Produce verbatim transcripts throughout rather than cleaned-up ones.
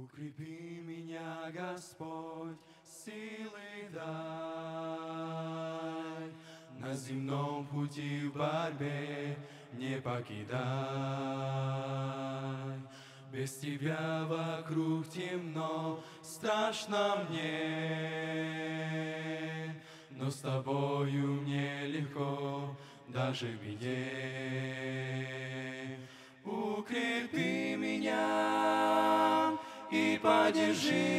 Укрепи меня, Господь, силы дай. На земном пути в борьбе не покидай. Без Тебя вокруг темно, страшно мне, но с Тобою мне легко, даже в беде. Укрепи меня и поддержи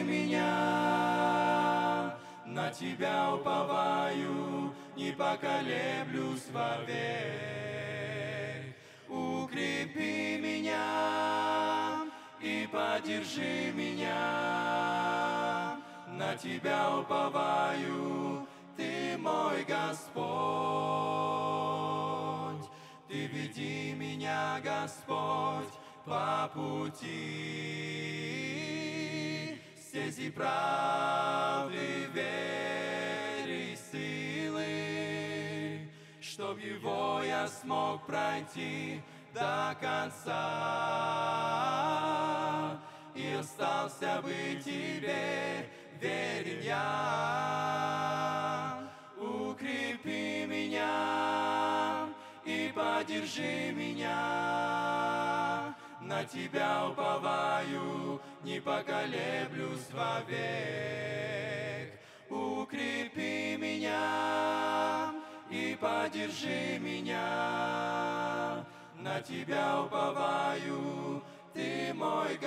меня, на Тебя уповаю, не поколеблюсь вовек. Укрепи меня и поддержи меня, на Тебя уповаю, Ты мой Господь. Ты веди меня, Господь, по пути стези правды, веры и силы, чтоб его я смог пройти до конца и остался бы Тебе верен я. Укрепи меня и поддержи меня, на Тебя уповаю, не поколеблюсь вовек. Укрепи меня и поддержи меня, на Тебя уповаю, Ты мой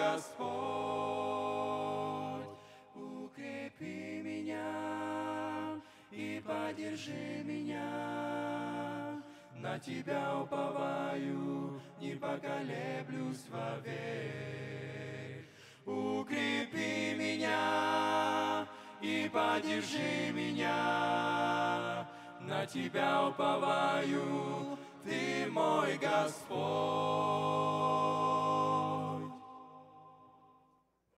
Господь. Укрепи меня и поддержи меня, на Тебя уповаю, не поколеблюсь вовек. Укрепи меня и поддержи меня, на Тебя уповаю, Ты мой Господь.